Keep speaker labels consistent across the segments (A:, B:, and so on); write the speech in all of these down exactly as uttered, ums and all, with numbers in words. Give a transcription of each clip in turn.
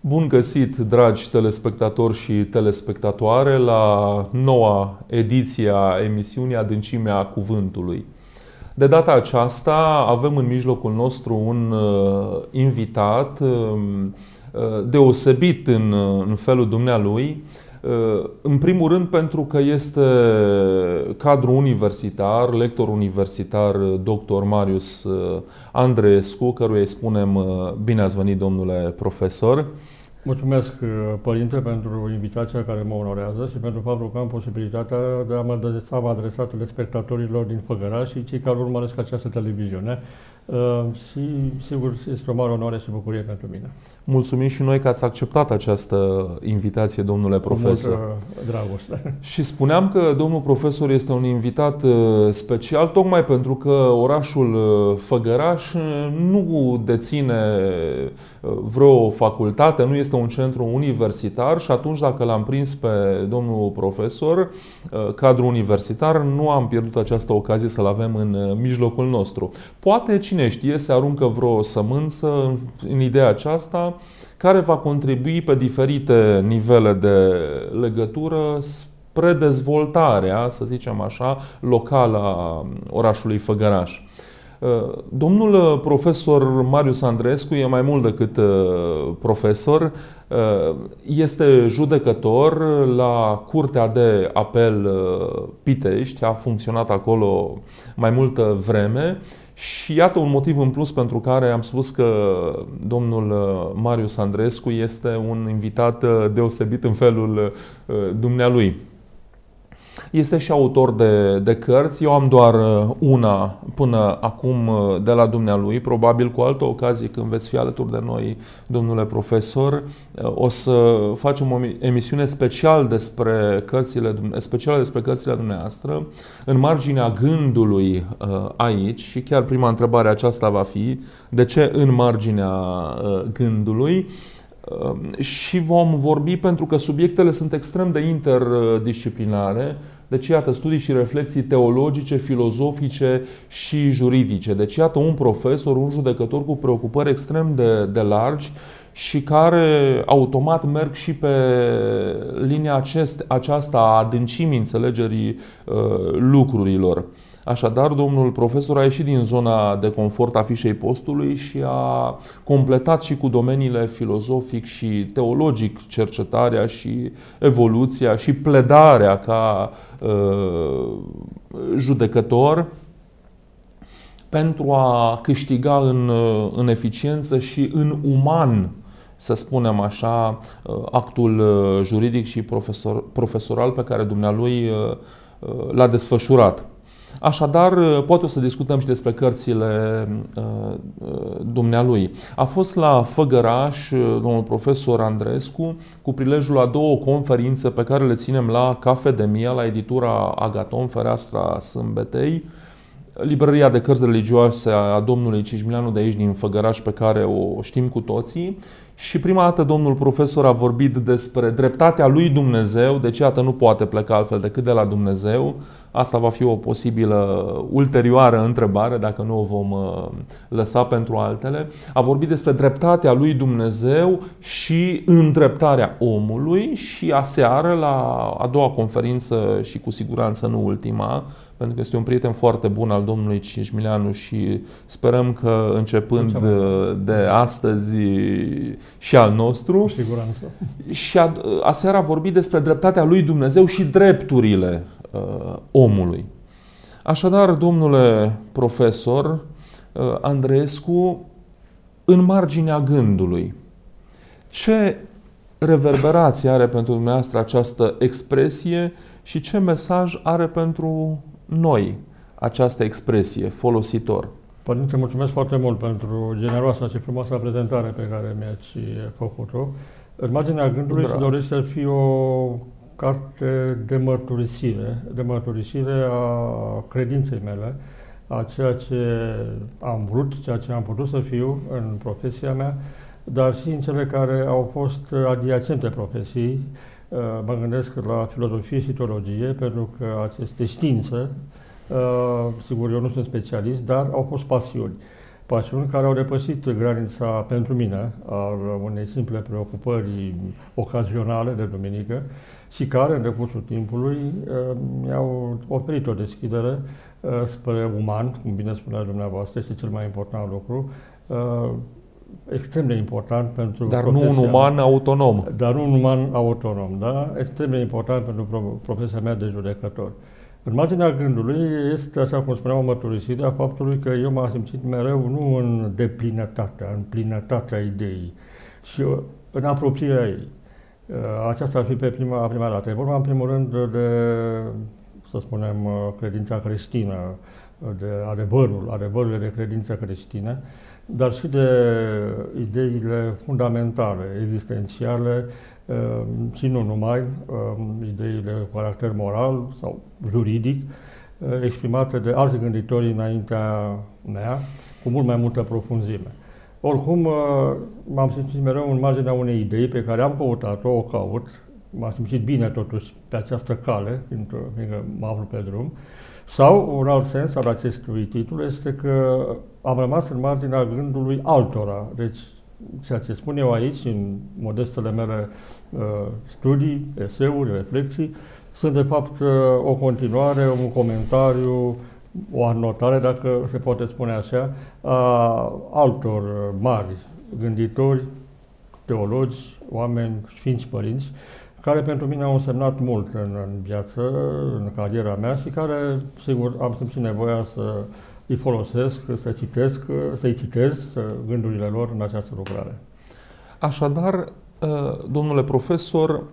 A: Bun găsit, dragi telespectatori și telespectatoare, la noua ediție a emisiunii Adâncimea Cuvântului. De data aceasta avem în mijlocul nostru un uh, invitat uh, deosebit în, în felul dumnealui. Uh, în primul rând pentru că este cadru universitar, lector universitar, doctor Marius Andreescu, căruia îi spunem uh, bine ați venit, domnule profesor.
B: Mulțumesc, Părinte, pentru invitația care mă onorează și pentru faptul că am posibilitatea de a mă adresa, mă adresa telespectatorilor din Făgăraș și cei care urmăresc această televiziune. Uh, și, sigur, este o mare onoare și bucurie pentru mine.
A: Mulțumim și noi că ați acceptat această invitație, domnule profesor.
B: Cu multă dragoste.
A: Și spuneam că domnul profesor este un invitat special, tocmai pentru că orașul Făgăraș nu deține vreo facultate, nu este un centru universitar și atunci, dacă l-am prins pe domnul profesor, cadru universitar, nu am pierdut această ocazie să-l avem în mijlocul nostru. Poate, cine știe, se aruncă vreo sămânță în ideea aceasta care va contribui pe diferite nivele de legătură spre dezvoltarea, să zicem așa, locală a orașului Făgăraș. Domnul profesor Marius Andreescu e mai mult decât profesor, este judecător la Curtea de Apel Pitești, a funcționat acolo mai multă vreme. Și iată un motiv în plus pentru care am spus că domnul Marius Andreescu este un invitat deosebit în felul dumnealui. Este și autor de, de cărți. Eu am doar una până acum de la dumnealui. Probabil cu altă ocazie, când veți fi alături de noi, domnule profesor, o să facem o emisiune special despre cărțile, specială despre cărțile dumneavoastră, în marginea gândului aici. Și chiar prima întrebare aceasta va fi: de ce în marginea gândului? Și vom vorbi pentru că subiectele sunt extrem de interdisciplinare. Deci, iată, studii și reflexii teologice, filozofice și juridice. Deci, iată, un profesor, un judecător cu preocupări extrem de, de largi și care automat merg și pe linia acest, aceasta a adâncimii înțelegerii uh, lucrurilor. Așadar, domnul profesor a ieșit din zona de confort a fișei postului și a completat și cu domeniile filozofic și teologic cercetarea și evoluția și pledarea ca uh, judecător pentru a câștiga în, în eficiență și în uman, să spunem așa, actul juridic și profesor, profesoral pe care dumnealui l-a desfășurat. Așadar, poate o să discutăm și despre cărțile uh, dumnealui. A fost la Făgăraș domnul profesor Andreescu cu prilejul a două conferințe pe care le ținem la Cafedemia, la editura Agaton, Fereastra Sâmbetei, librăria de cărți religioase a domnului Cismileanu de aici din Făgăraș, pe care o știm cu toții. Și prima dată domnul profesor a vorbit despre dreptatea lui Dumnezeu, deci iată, nu poate pleca altfel decât de la Dumnezeu. Asta va fi o posibilă ulterioară întrebare, dacă nu o vom lăsa pentru altele. A vorbit despre dreptatea lui Dumnezeu și îndreptarea omului și aseară, la a doua conferință și cu siguranță nu ultima, pentru că este un prieten foarte bun al domnului Cismileanu și sperăm că începând de astăzi și al nostru.
B: Cu siguranță.
A: Și a, aseară a vorbit despre dreptatea lui Dumnezeu și drepturile uh, omului. Așadar, domnule profesor uh, Andreescu, în marginea gândului, ce reverberație are pentru dumneavoastră această expresie și ce mesaj are pentru noi această expresie, folositor?
B: Părinte, mulțumesc foarte mult pentru generoasa și frumoasa prezentare pe care mi-ați făcut-o. În marginea gândului se dorește să fie o carte de mărturisire, de mărturisire a credinței mele, a ceea ce am vrut, ceea ce am putut să fiu în profesia mea, dar și în cele care au fost adiacente profesiei. Mă gândesc la filozofie și teologie, pentru că aceste științe, sigur, eu nu sunt specialist, dar au fost pasiuni. pasiuni care au depășit granița, pentru mine, a unei simple preocupări ocazionale de duminică și care, în decursul timpului, mi-au oferit o deschidere spre uman, cum bine spunea dumneavoastră, este cel mai important lucru, extrem de important pentru
A: Dar nu un uman autonom.
B: Dar nu un uman autonom, da? Extrem de important pentru profesia mea de judecător. În marginea gândului este, așa cum spuneam, mărturisirea faptului că eu m-am simțit mereu nu în deplinătatea, în plinătatea ideii, și în apropierea ei. Aceasta ar fi pe prima, prima dată. E vorba, în primul rând, de, să spunem, credința creștină, de adevărul, adevărurile de credință creștină, dar și de ideile fundamentale, existențiale, și nu numai, ideile cu caracter moral sau juridic, exprimate de alți gânditori înaintea mea, cu mult mai multă profunzime. Oricum, m-am simțit mereu în marginea unei idei pe care am căutat-o, o caut, m-am simțit bine totuși pe această cale, fiindcă, fiindcă mă aflu pe drum, sau un alt sens al acestui titlu este că am rămas în marginea gândului altora. Deci, ceea ce spun eu aici, în modestele mele uh, studii, eseuri, reflexii, sunt de fapt uh, o continuare, un comentariu, o anotare, dacă se poate spune așa, a altor mari gânditori, teologi, oameni, sfinți părinți, care pentru mine au însemnat mult în, în viață, în cariera mea și care, sigur, am simțit nevoia să îi folosesc, să citesc, să-i citez gândurile lor în această lucrare.
A: Așadar, domnule profesor,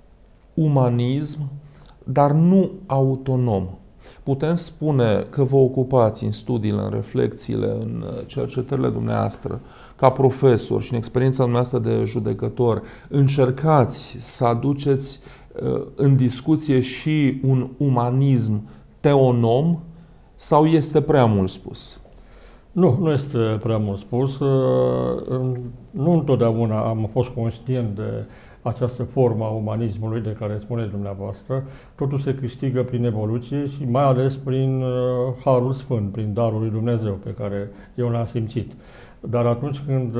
A: umanism, dar nu autonom. Putem spune că vă ocupați în studiile, în reflexiile, în cercetările dumneavoastră, ca profesor și în experiența dumneavoastră de judecător, încercați să aduceți în discuție și un umanism teonom, sau este prea mult spus?
B: Nu, nu este prea mult spus. Nu întotdeauna am fost conștient de această formă a umanismului de care spuneți dumneavoastră. Totul se câștigă prin evoluție și mai ales prin Harul Sfânt, prin darul lui Dumnezeu pe care eu l-am simțit. Dar atunci când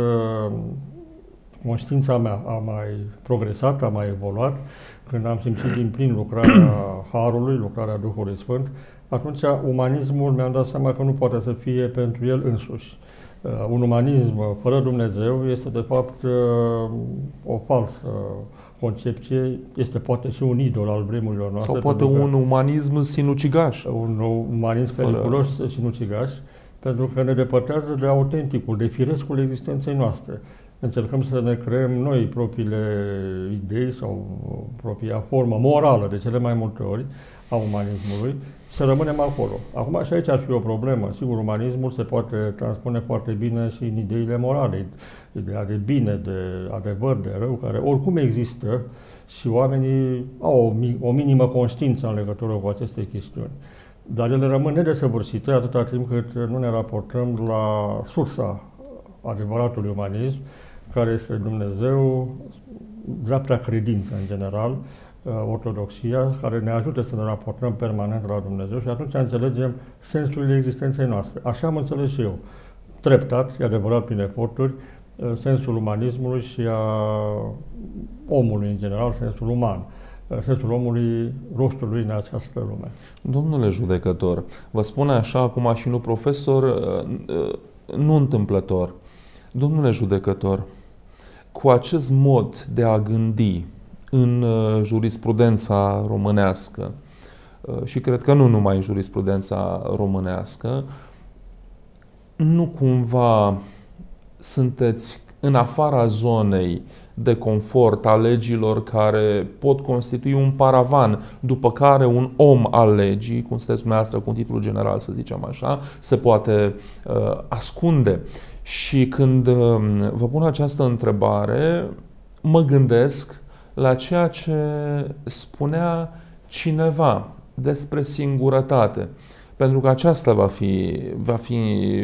B: conștiința mea a mai progresat, a mai evoluat, când am simțit din plin lucrarea Harului, lucrarea Duhului Sfânt, atunci umanismul mi-am dat seama că nu poate să fie pentru el însuși. Uh, un umanism fără Dumnezeu este de fapt uh, o falsă concepție, este poate și un idol al vremurilor noastre.
A: Sau poate un umanism sinucigaș.
B: Un umanism fără... periculos sinucigaș, pentru că ne depărtează de autenticul, de firescul existenței noastre. Încercăm să ne creăm noi propriile idei sau propria formă morală, de cele mai multe ori, a umanismului, să rămânem acolo. Acum și aici ar fi o problemă. Sigur, umanismul se poate transpune foarte bine și în ideile morale, ideea de bine, de adevăr, de rău, care oricum există și oamenii au o, o minimă conștiință în legătură cu aceste chestiuni. Dar ele rămân nedesăvârșite atâta timp cât nu ne raportăm la sursa adevăratului umanism, care este Dumnezeu, dreapta credință în general, ortodoxia, care ne ajută să ne raportăm permanent la Dumnezeu și atunci înțelegem sensul existenței noastre. Așa am înțeles și eu, treptat, e adevărat, prin eforturi, sensul umanismului și a omului în general, sensul uman, sensul omului, rostul lui în această lume.
A: Domnule judecător, vă spune așa, acum și nu profesor, nu întâmplător. Domnule judecător, cu acest mod de a gândi în jurisprudența românească, și cred că nu numai în jurisprudența românească, nu cumva sunteți în afara zonei de confort a legilor care pot constitui un paravan după care un om al legii, cum sunteți dumneavoastră cu un titlu general, să zicem așa, se poate uh, ascunde. Și când uh, vă pun această întrebare, mă gândesc la ceea ce spunea cineva despre singurătate. Pentru că aceasta va fi, va fi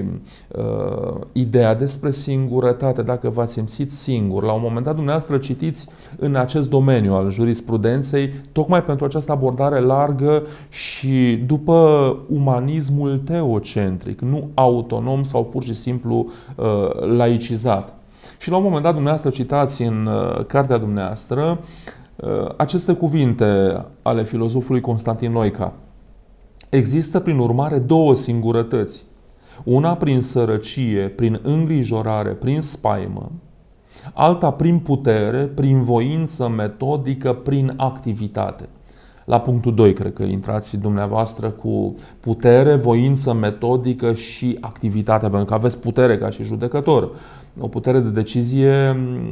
A: uh, ideea despre singurătate. Dacă v-ați simțit singur, la un moment dat dumneavoastră citiți în acest domeniu al jurisprudenței, tocmai pentru această abordare largă și după umanismul teocentric, nu autonom sau pur și simplu uh, laicizat. Și la un moment dat dumneavoastră citați în uh, cartea dumneavoastră uh, aceste cuvinte ale filozofului Constantin Noica. Există, prin urmare, două singurătăți. Una prin sărăcie, prin îngrijorare, prin spaimă, alta prin putere, prin voință metodică, prin activitate. La punctul doi, cred că intrați dumneavoastră cu putere, voință metodică și activitate, pentru că aveți putere ca și judecător. O putere de decizie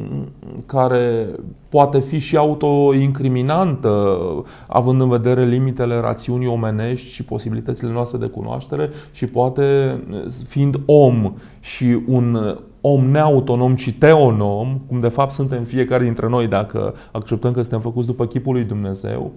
A: care poate fi și autoincriminantă, având în vedere limitele rațiunii omenești și posibilitățile noastre de cunoaștere și poate, fiind om și un om neautonom, ci teonom, cum de fapt suntem fiecare dintre noi dacă acceptăm că suntem făcuți după chipul lui Dumnezeu,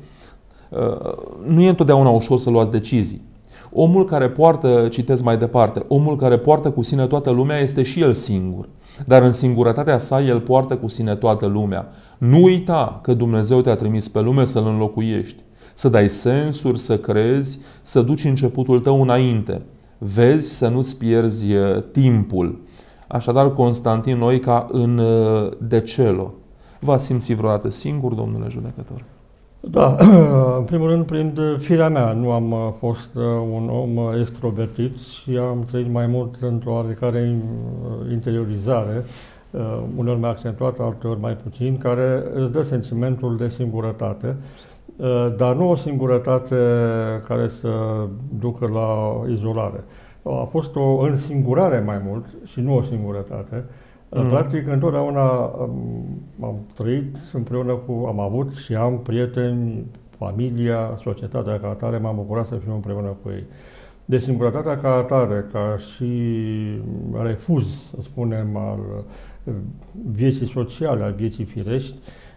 A: nu e întotdeauna ușor să luați decizii. Omul care poartă, citesc mai departe, omul care poartă cu sine toată lumea este și el singur. Dar în singurătatea sa el poartă cu sine toată lumea. Nu uita că Dumnezeu te-a trimis pe lume să-L înlocuiești. Să dai sensuri, să crezi, să duci începutul tău înainte. Vezi să nu-ți pierzi timpul. Așadar, Constantin Noica în De Celo. V-ați simțit vreodată singur, domnule judecător?
B: Da, în primul rând, prin firea mea. Nu am fost un om extrovertit și am trăit mai mult într-o oarecare interiorizare, uneori mai accentuată, alteori mai puțin, care îți dă sentimentul de singurătate, dar nu o singurătate care să ducă la izolare. A fost o însingurare mai mult și nu o singurătate. Mm. Practic, întotdeauna am, am trăit împreună cu, am avut și am prieteni, familia, societatea ca atare, m-am bucurat să fiu împreună cu ei. De singurătatea ca atare, ca și refuz, să spunem, al vieții sociale, al vieții firești,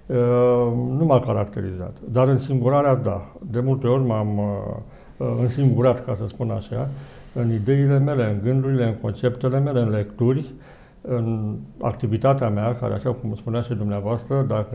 B: nu m-a caracterizat. Dar însingurarea, da. De multe ori m-am însingurat, ca să spun așa, în ideile mele, în gândurile, în conceptele mele, în lecturi, în activitatea mea, care, așa cum spunea și dumneavoastră, dacă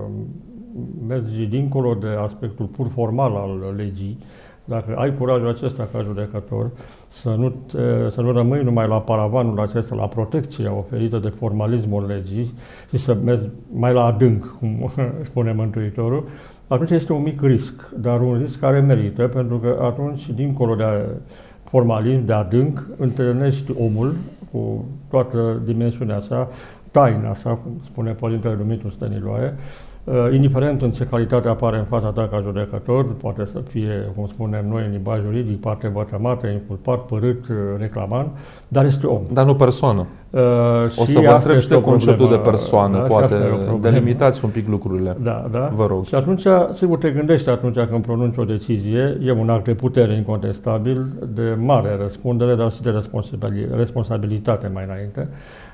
B: mergi dincolo de aspectul pur formal al legii, dacă ai curajul acesta ca judecător, să nu, te, să nu rămâi numai la paravanul acesta, la protecția oferită de formalismul legii și să mergi mai la adânc, cum spune Mântuitorul, atunci este un mic risc, dar un risc care merită, pentru că atunci, dincolo de formalism, de adânc, întâlnești omul cu toată dimensiunea sa, taina sa, cum spune Părintele Dumitru Stăniloae, indiferent în ce calitate apare în fața ta ca judecător, poate să fie, cum spunem noi în limbaj juridic, parte vătămată, inculpat, părât, reclamant, dar este om.
A: Dar nu persoană.
B: Uh,
A: o să vă întreb și de conceptul de persoană, da, poate delimitați un pic lucrurile.
B: Da, da.
A: Vă rog.
B: Și atunci, sigur, te gândești atunci când pronunți o decizie, e un act de putere incontestabil, de mare răspundere, dar și de responsabilitate mai înainte,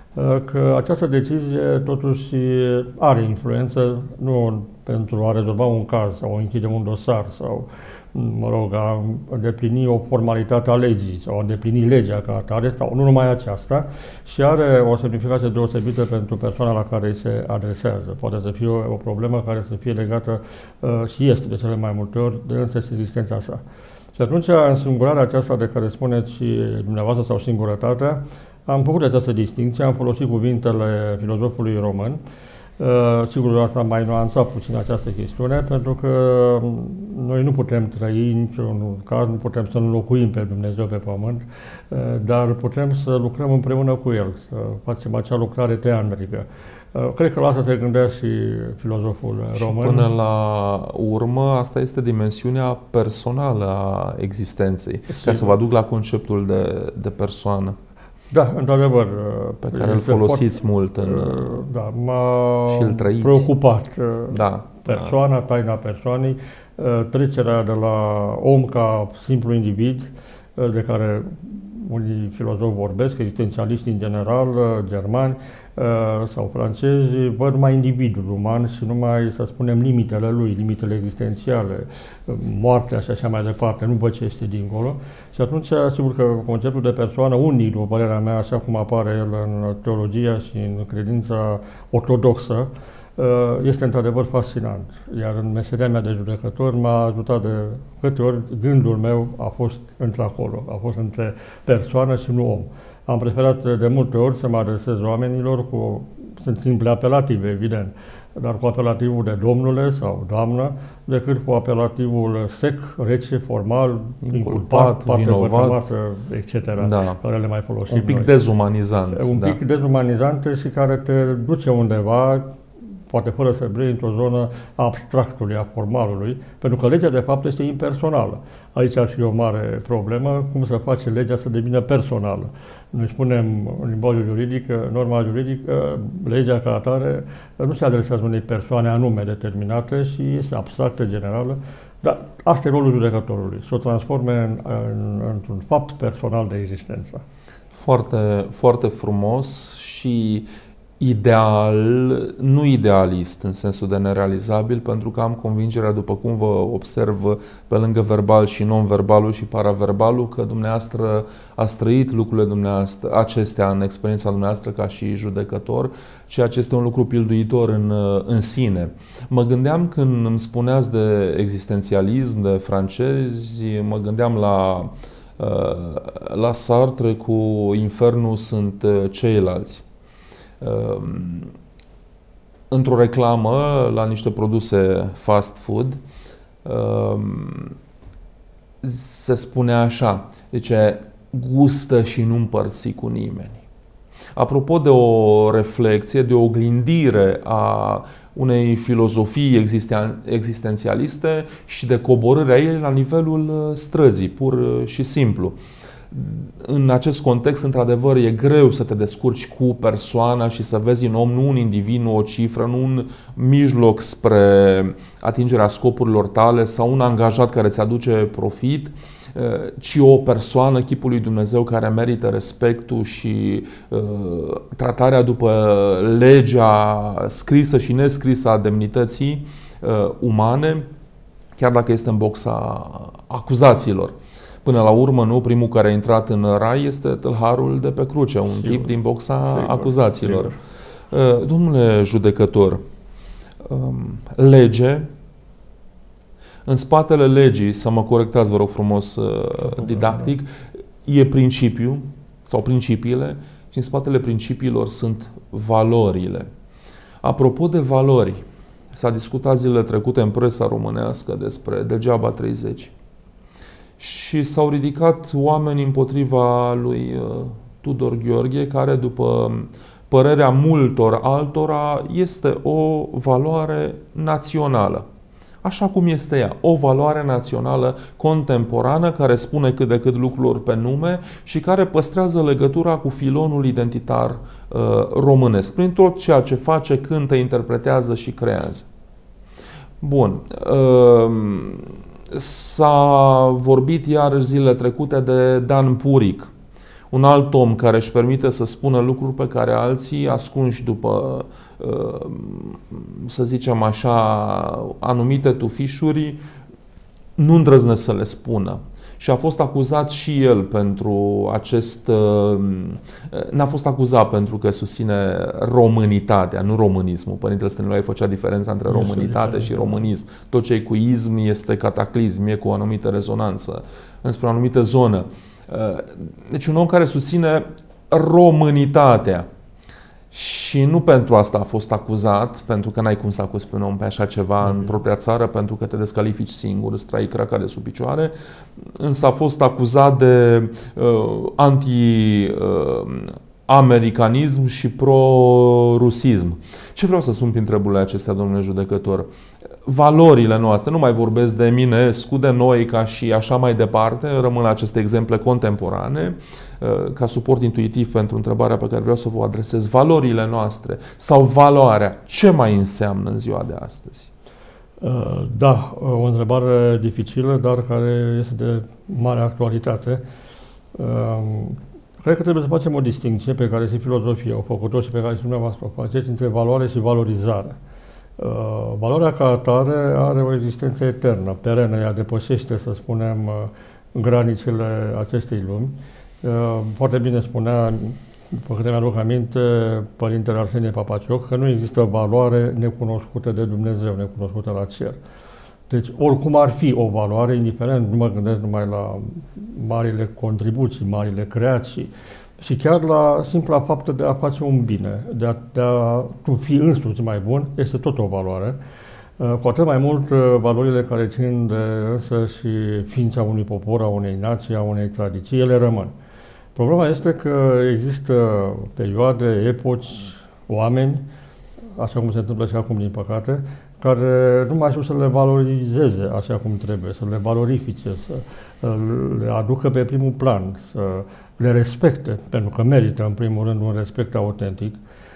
B: că această decizie totuși are influență nu pentru a rezolva un caz sau a închide un dosar sau, mă rog, a îndeplini o formalitate a legii sau a îndeplini legea ca atare, sau nu numai aceasta, și are o semnificație deosebită pentru persoana la care îi se adresează. Poate să fie o, o problemă care să fie legată uh, și este de cele mai multe ori de însăși existența sa. Și atunci, însingurarea aceasta de care spuneți și dumneavoastră sau singurătatea, am făcut această distinție, am folosit cuvintele filozofului român. Uh, sigur, asta mai nuanța puțin această chestiune, pentru că noi nu putem trăi niciun caz, nu putem să înlocuim pe Dumnezeu pe pământ, uh, dar putem să lucrăm împreună cu El, să facem acea lucrare teandrică. Uh, cred că la asta se gândea și filozoful român.
A: Și până la urmă, asta este dimensiunea personală a existenței, sigur, ca să vă aduc la conceptul de, de persoană.
B: Da, într-adevăr.
A: Pe care îl folosiți foarte mult în,
B: da, m-a
A: și îl trăiți.
B: Preocupat.
A: Da,
B: persoana, da. Taina persoanei, trecerea de la om ca simplu individ, de care unii filozofi vorbesc, existențialiști în general, germani, sau francezi văd numai individul uman și numai, să spunem, limitele lui, limitele existențiale, moartea și așa mai departe, nu văd ce este dincolo. Și atunci, sigur că conceptul de persoană unic, după părerea mea, așa cum apare el în teologia și în credința ortodoxă, este într-adevăr fascinant. Iar în meseria mea de judecător m-a ajutat de câte ori gândul meu a fost într-acolo, a fost între persoană și nu om. Am preferat de multe ori să mă adresez oamenilor cu, sunt simple apelative, evident, dar cu apelativul de domnule sau doamnă, decât cu apelativul sec, rece, formal, inculpat,
A: inculpat vinovat,
B: et cetera, da. Care le mai folosim
A: Un pic
B: noi.
A: dezumanizant.
B: Un
A: da.
B: pic dezumanizant și care te duce undeva, poate fără să vrei, într-o zonă a abstractului, a formalului, pentru că legea, de fapt, este impersonală. Aici ar fi o mare problemă, cum să faci legea să devină personală. Noi spunem în limbajul juridic, norma juridică, legea ca atare nu se adresează unei persoane anume determinate și este abstractă, generală, dar asta e rolul judecătorului, să o transforme în, în, într-un fapt personal de existență.
A: Foarte, foarte frumos și ideal, nu idealist în sensul de nerealizabil, pentru că am convingerea, după cum vă observ pe lângă verbal și non-verbalul și paraverbalul, că dumneavoastră ați trăit lucrurile dumneavoastră, acestea în experiența dumneavoastră ca și judecător, ceea ce este un lucru pilduitor în, în sine. Mă gândeam când îmi spuneați de existențialism, de francezi, mă gândeam la, la Sartre cu infernul sunt ceilalți. Într-o reclamă la niște produse fast food se spune așa, zice, gustă și nu împărți cu nimeni. Apropo de o reflexie, de o oglindire a unei filozofii existențialiste și de coborârea ei la nivelul străzii, pur și simplu. În acest context, într-adevăr, e greu să te descurci cu persoana și să vezi în om nu un individ, nu o cifră, nu un mijloc spre atingerea scopurilor tale sau un angajat care îți aduce profit, ci o persoană, chipul lui Dumnezeu, care merită respectul și uh, tratarea după legea scrisă și nescrisă a demnității uh, umane, chiar dacă este în boxa acuzațiilor. Până la urmă, nu, primul care a intrat în rai este tâlharul de pe cruce, un sigur, tip din boxa sigur, acuzațiilor. Sigur. Domnule judecător, lege, în spatele legii, să mă corectați, vă rog frumos, didactic, e principiu sau principiile și în spatele principiilor sunt valorile. Apropo de valori, s-a discutat zilele trecute în presa românească despre degeaba treizeci. Și s-au ridicat oameni împotriva lui Tudor Gheorghe, care, după părerea multor altora, este o valoare națională. Așa cum este ea, o valoare națională contemporană, care spune cât de cât lucruri pe nume și care păstrează legătura cu filonul identitar uh, românesc, prin tot ceea ce face, cântă, interpretează și creează. Bun. Uh, S-a vorbit iar zilele trecute de Dan Puric, un alt om care își permite să spună lucruri pe care alții, ascunși după, să zicem așa, anumite tufișuri, nu îndrăznesc să le spună. Și a fost acuzat și el pentru acest... N-a fost acuzat pentru că susține românitatea, nu românismul. Părintele Stăniloae făcea diferența între românitate și românism. Tot ce e cu ism este cataclism, e cu o anumită rezonanță, înspre o anumită zonă. Deci un om care susține românitatea. Și nu pentru asta a fost acuzat, pentru că n-ai cum să acuzi pe un om pe așa ceva mm-hmm. în propria țară, pentru că te descalifici singur, îți trai craca de sub picioare, însă a fost acuzat de uh, anti-americanism uh, și pro-rusism. Ce vreau să spun prin treburile acestea, domnule judecător? Valorile noastre, nu mai vorbesc de Eminescu, de noi, ca și așa mai departe, rămân aceste exemple contemporane, ca suport intuitiv pentru întrebarea pe care vreau să vă adresez. Valorile noastre sau valoarea, ce mai înseamnă în ziua de astăzi?
B: Da, o întrebare dificilă, dar care este de mare actualitate. Cred că trebuie să facem o distinție pe care și filozofia au făcut-o și pe care și dumneavoastră o faceți între valoare și valorizare. Uh, valoarea ca atare are o existență eternă, perenă, ea depășește, să spunem, uh, granicile acestei lumi. Uh, foarte bine spunea, după câte mi-aduc aminte, Părintele Arsenie Papacioc, că nu există valoare necunoscută de Dumnezeu, necunoscută la cer. Deci, oricum ar fi o valoare, indiferent, nu mă gândesc numai la marile contribuții, marile creații, și chiar la simpla faptă de a face un bine, de a, de a tu fi însuți mai bun, este tot o valoare. Cu atât mai mult, valorile care țin de însă și ființa unui popor, a unei nații, a unei tradiții, ele rămân. Problema este că există perioade, epoci, oameni, așa cum se întâmplă și acum, din păcate, care nu mai știu să le valorizeze așa cum trebuie, să le valorifice, să le aducă pe primul plan, să le respecte, pentru că merită, în primul rând, un respect autentic.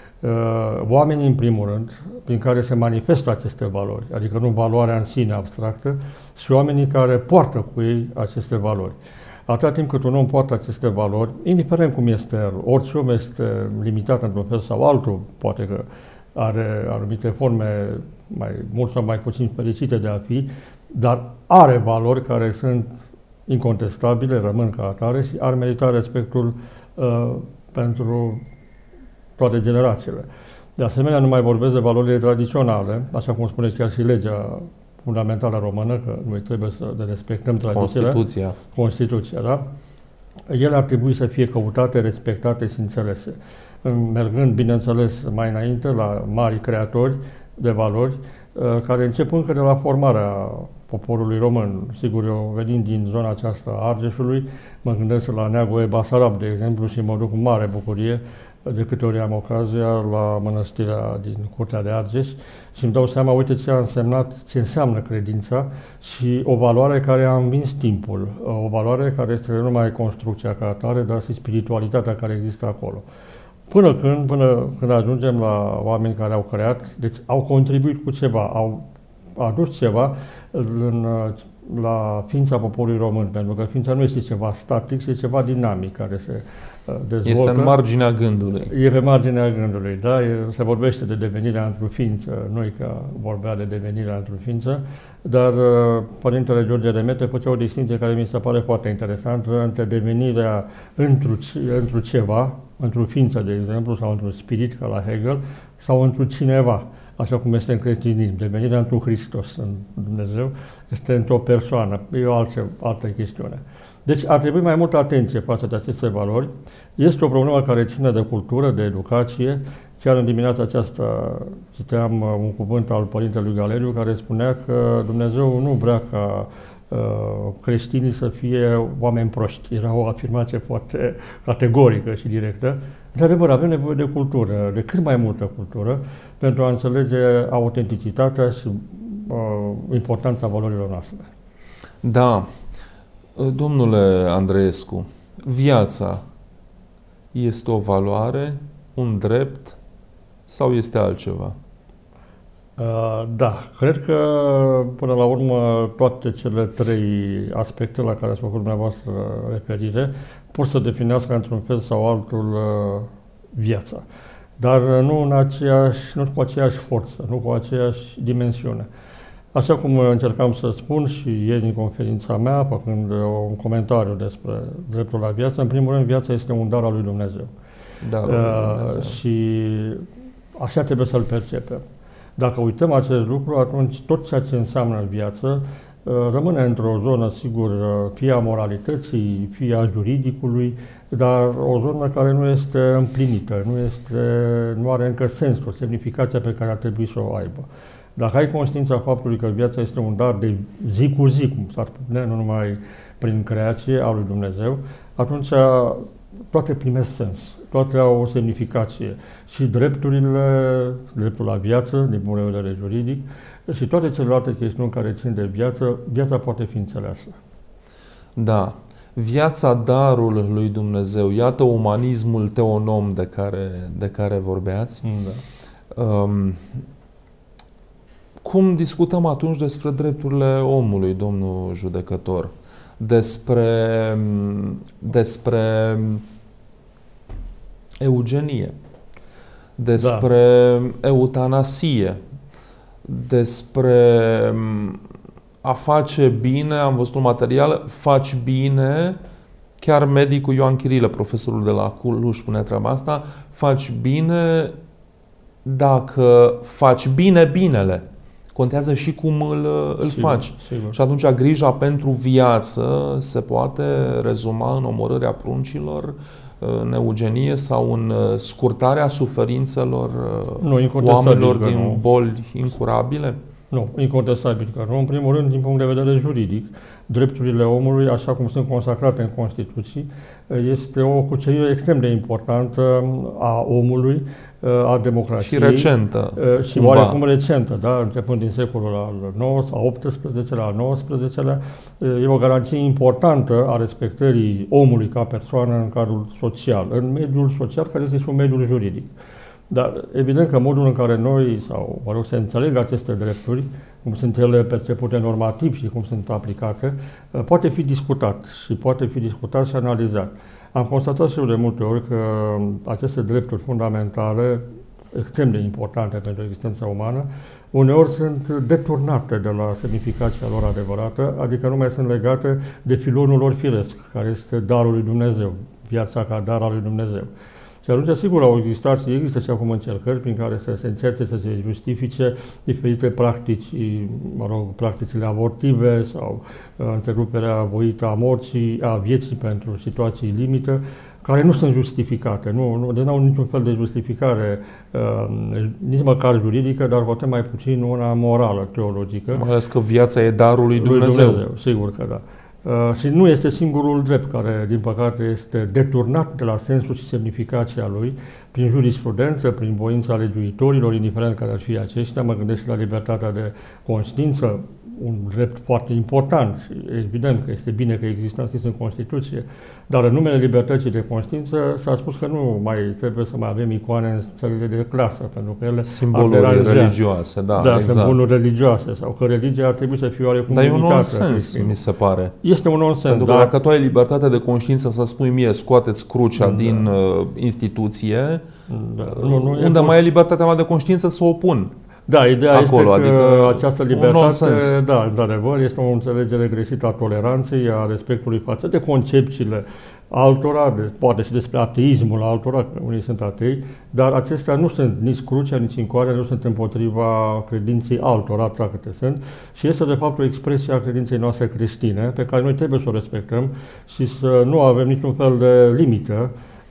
B: Oamenii, în primul rând, prin care se manifestă aceste valori, adică nu valoarea în sine abstractă, și oamenii care poartă cu ei aceste valori. Atâta timp cât un om poartă aceste valori, indiferent cum este el, orice om este limitat într-un fel sau altul, poate că are anumite forme mai mult sau mai puțin fericite de a fi, dar are valori care sunt incontestabile, rămân ca atare și ar merita respectul uh, pentru toate generațiile. De asemenea, nu mai vorbesc de valorile tradiționale, așa cum spune chiar și legea fundamentală română, că noi trebuie să le respectăm tradițiile.
A: Constituția.
B: Constituția, da? Ele ar trebui să fie căutate, respectate și înțelese. Mergând, bineînțeles, mai înainte la mari creatori de valori, care încep încă de la formarea poporului român. Sigur, eu venind din zona aceasta a Argeșului, mă gândesc la Neagoe Basarab, de exemplu, și mă duc cu mare bucurie de câte ori am ocazia la mănăstirea din Curtea de Argeș și îmi dau seama, uite ce a însemnat, ce înseamnă credința și o valoare care a învins timpul, o valoare care este nu numai construcția ca atare, dar și spiritualitatea care există acolo. Până când, până când ajungem la oameni care au creat, deci au contribuit cu ceva, au adus ceva în, la ființa poporului român, pentru că ființa nu este ceva static, este ceva dinamic care se dezvoltă.
A: Este în marginea gândului.
B: E pe marginea gândului, da? E, se vorbește de devenirea într-o ființă, noi că vorbea de devenirea într-o ființă, dar Părintele George Remete făcea o distinție care mi se pare foarte interesantă între devenirea într-o, într-o ceva, într-o ființă, de exemplu, sau într-un spirit, ca la Hegel, sau într-un cineva, așa cum este în creștinism. Devenirea într-un Hristos, în Dumnezeu, este într-o persoană. E o altă, altă chestiune. Deci ar trebui mai multă atenție față de aceste valori. Este o problemă care ține de cultură, de educație. Chiar în dimineața aceasta citeam un cuvânt al Părintelui Galeriu care spunea că Dumnezeu nu vrea ca uh, creștinii să fie oameni proști. Era o afirmație foarte categorică și directă. Într-adevăr, avem nevoie de cultură, de cât mai multă cultură, pentru a înțelege autenticitatea și uh, importanța valorilor noastre.
A: Da. Domnule Andreescu, viața este o valoare, un drept sau este altceva?
B: Uh, da, cred că până la urmă toate cele trei aspecte la care ați făcut dumneavoastră referire pot să definească într-un fel sau altul uh, viața, dar nu, în aceeași, nu cu aceeași forță, nu cu aceeași dimensiune. Așa cum încercam să spun și ieri în conferința mea, făcând un comentariu despre dreptul la viață, în primul rând, viața este un dar al lui Dumnezeu.
A: Darul lui Dumnezeu.
B: Uh, și așa trebuie să-l percepem. Dacă uităm acest lucru, atunci tot ceea ce înseamnă viață uh, rămâne într-o zonă, sigur, fie a moralității, fie a juridicului, dar o zonă care nu este împlinită, nu, este, nu are încă sensul, semnificația pe care ar trebui să o aibă. Dacă ai conștiința faptului că viața este un dar de zi cu zi, cum s-ar spune, nu numai prin creație a lui Dumnezeu, atunci toate primesc sens, toate au o semnificație. Și drepturile, dreptul la viață, din punct de vedere juridic, și toate celelalte chestiuni care țin de viață, viața poate fi înțeleasă.
A: Da. Viața, darul lui Dumnezeu. Iată umanismul teonom de care, de care vorbeați.
B: Da.
A: Um, Cum discutăm atunci despre drepturile omului, domnul judecător? Despre, despre eugenie, despre da. eutanasie, despre a face bine, am văzut un material, faci bine, chiar medicul Ioan Chirilă, profesorul de la Cluj, spunea treaba asta, faci bine dacă faci bine binele. Contează și cum îl, îl sigur, faci. Sigur. Și atunci grija pentru viață se poate rezuma în omorârea pruncilor, în eugenie sau în scurtarea suferințelor nu, oamenilor din nu. boli incurabile?
B: Nu, incontestabil că nu. În primul rând, din punct de vedere juridic, drepturile omului, așa cum sunt consacrate în Constituții, este o cucerire extrem de importantă a omului, a democrației.
A: Și recentă.
B: Și oarecum recentă, da? Începând din secolul al optsprezecelea, al nouăsprezecelea, e o garanție importantă a respectării omului ca persoană în cadrul social, în mediul social, care este și un mediul juridic. Dar evident că modul în care noi, sau mă rog, se înțeleg aceste drepturi, cum sunt ele percepute normativ și cum sunt aplicate, poate fi discutat și poate fi discutat și analizat. Am constatat și eu de multe ori că aceste drepturi fundamentale, extrem de importante pentru existența umană, uneori sunt deturnate de la semnificația lor adevărată, adică nu mai sunt legate de filonul lor firesc, care este darul lui Dumnezeu, viața ca dar al lui Dumnezeu. Și atunci, sigur, au existat și există și acum încercări prin care să se încerce să se justifice diferite practici, mă rog, practicile abortive sau uh, întreruperea voită a morții, a vieții pentru situații limită, care nu sunt justificate, nu, nu, de n-au niciun fel de justificare, uh, nici măcar juridică, dar poate mai puțin una morală, teologică.
A: Mai ales că viața e darul lui Dumnezeu.
B: Lui Dumnezeu, sigur că da. Uh, și nu este singurul drept care, din păcate, este deturnat de la sensul și semnificația lui prin jurisprudență, prin voința legiuitorilor, indiferent care ar fi aceștia. Mă gândesc la libertatea de conștiință, un drept foarte important și evident că este bine că există înscris în Constituție, dar în numele libertății de conștiință s-a spus că nu mai trebuie să mai avem icoane în sălile de clasă, pentru că ele
A: simboluri religioase, da,
B: da,
A: exact.
B: simboluri religioase, sau că religia ar trebui să fie oarecum
A: dar e un nonsens, mi se pare.
B: Este un nonsens,
A: pentru că
B: da.
A: Dacă tu ai libertatea de conștiință să spui mie, scoateți crucea da. din uh, instituție, da. nu, nu, unde mai e libertatea mea de conștiință să o opun.
B: Da, ideea
A: acolo,
B: este că
A: adică
B: această libertate, da, într-adevăr, este o înțelegere greșită a toleranței, a respectului față de concepțiile altora, de, poate și despre ateismul altora, că unii sunt atei, dar acestea nu sunt nici crucea, nici încoarea, nu sunt împotriva credinței altora, atâta câte sunt, și este de fapt o expresie a credinței noastre creștine, pe care noi trebuie să o respectăm și să nu avem niciun fel de limită.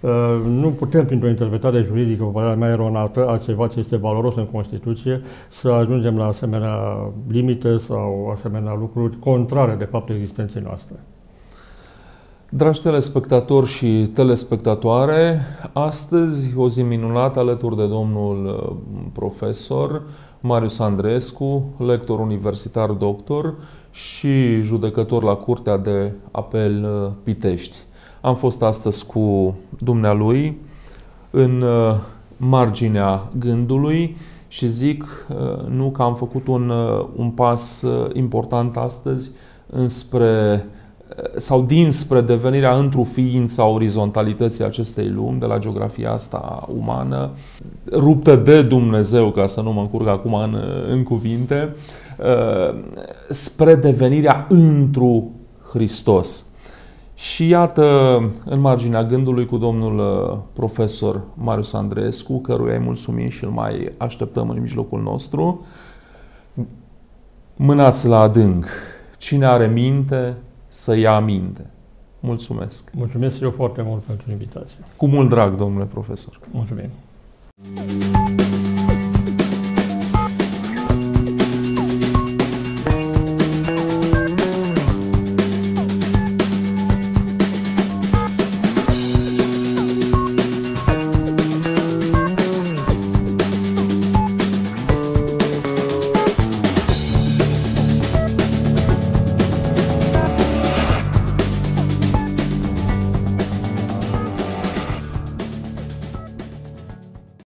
B: Nu putem, printr-o interpretare juridică, o părere mai eronată, a ceva ce este valoros în Constituție, să ajungem la asemenea limite sau asemenea lucruri contrare, de fapt, existenței noastre.
A: Dragi telespectatori și telespectatoare, astăzi o zi minunată alături de domnul profesor Marius Andreescu, lector universitar doctor și judecător la Curtea de Apel Pitești. Am fost astăzi cu dumnealui în marginea gândului și zic nu că am făcut un, un pas important astăzi înspre sau dinspre devenirea într-o ființă a orizontalității acestei lumi, de la geografia asta umană, ruptă de Dumnezeu, ca să nu mă încurc acum în, în cuvinte, spre devenirea întru Hristos. Și iată, în marginea gândului cu domnul profesor Marius Andreescu, căruia îi mulțumim și îl mai așteptăm în mijlocul nostru, mânați la adânc. Cine are minte, să ia aminte. Mulțumesc!
B: Mulțumesc și eu foarte mult pentru invitație.
A: Cu mult drag, domnule profesor!
B: Mulțumim!